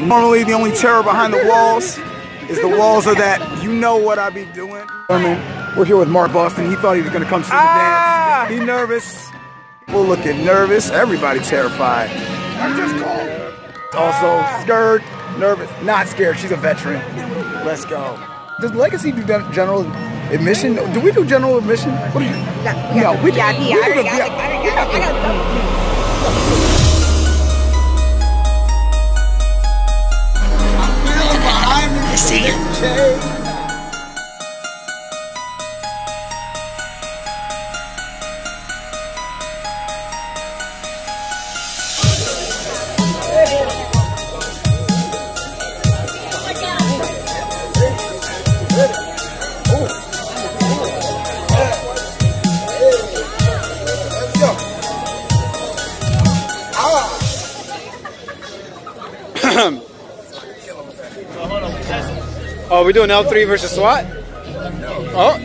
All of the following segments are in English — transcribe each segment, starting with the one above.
Normally, the only terror behind the walls is the walls of that. You know what I be doing. We're here with Mark Boston. He thought he was gonna come see the dance. He nervous. People looking nervous. Everybody terrified. I just called. Also scared, nervous, not scared. She's a veteran. Let's go. Does Legacy do general admission? Do we do general admission? What do you? No, we do. I see it. Oh, we doing L3 versus SWAT? Oh.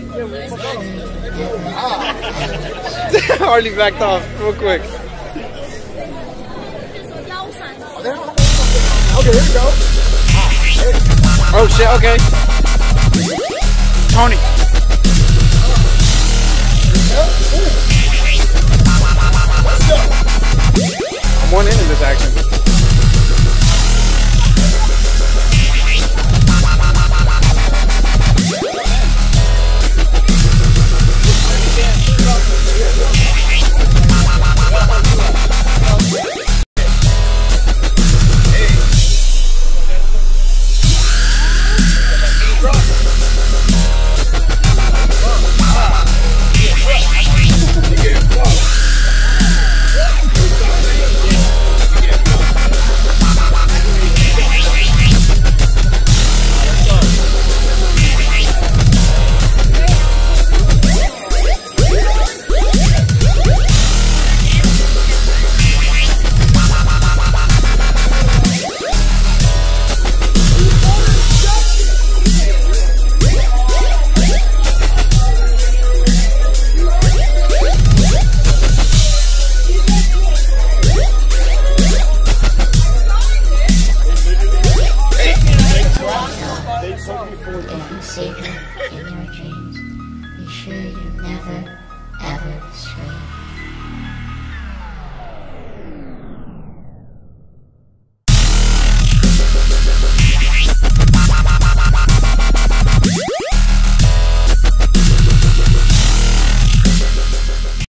Harley backed off real quick. Okay, here we go. Oh shit, okay. Toni. I'm one into this action.